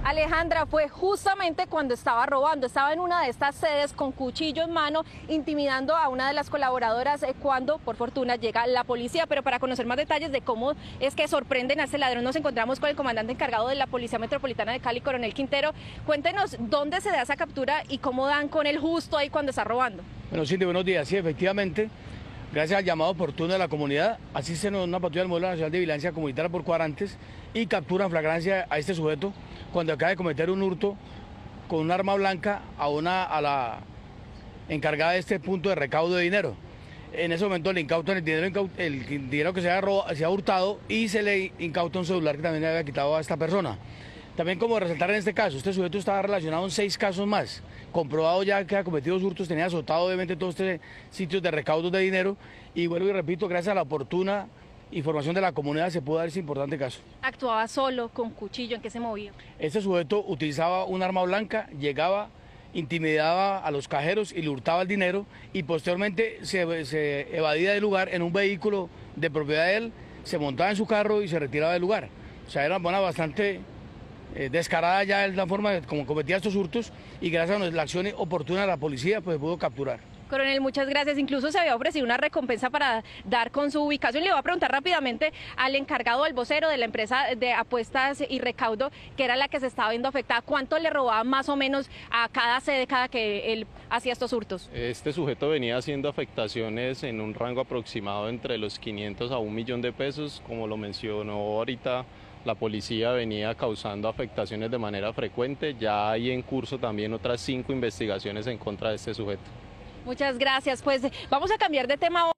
Alejandra, fue justamente cuando estaba robando, estaba en una de estas sedes con cuchillo en mano, intimidando a una de las colaboradoras cuando, por fortuna, llega la policía. Pero para conocer más detalles de cómo es que sorprenden a este ladrón, nos encontramos con el comandante encargado de la Policía Metropolitana de Cali, Coronel Quintero. Cuéntenos dónde se da esa captura y cómo dan con él justo ahí cuando está robando. Bueno, Cindy, buenos días. Sí, efectivamente, gracias al llamado oportuno de la comunidad, asisten una patrulla del Modelo Nacional de Vigilancia Comunitaria por cuadrantes y capturan flagrancia a este sujeto cuando acaba de cometer un hurto con un arma blanca a la encargada de este punto de recaudo de dinero. En ese momento le incautan el dinero que se ha hurtado y se le incauta un celular que también le había quitado a esta persona. También como resaltar en este caso, este sujeto estaba relacionado en 6 casos más, comprobado ya que ha cometido hurtos, tenía azotado obviamente todos estos sitios de recaudos de dinero y vuelvo y repito, gracias a la oportuna información de la comunidad se pudo dar ese importante caso. ¿Actuaba solo, con cuchillo? ¿En qué se movía? Este sujeto utilizaba un arma blanca, llegaba, intimidaba a los cajeros y le hurtaba el dinero y posteriormente se evadía del lugar en un vehículo de propiedad de él, se montaba en su carro y se retiraba del lugar. O sea, era una bastante descarada ya la forma como cometía estos hurtos y gracias a la acción oportuna de la policía pues pudo capturar. Coronel, muchas gracias. Incluso se había ofrecido una recompensa para dar con su ubicación. Le voy a preguntar rápidamente al encargado, al vocero de la empresa de apuestas y recaudo, que era la que se estaba viendo afectada, ¿cuánto le robaba más o menos a cada sede cada que él hacía estos hurtos? Este sujeto venía haciendo afectaciones en un rango aproximado entre los 500 a 1 millón de pesos. Como lo mencionó ahorita, la policía venía causando afectaciones de manera frecuente. Ya hay en curso también otras 5 investigaciones en contra de este sujeto. Muchas gracias. Pues vamos a cambiar de tema.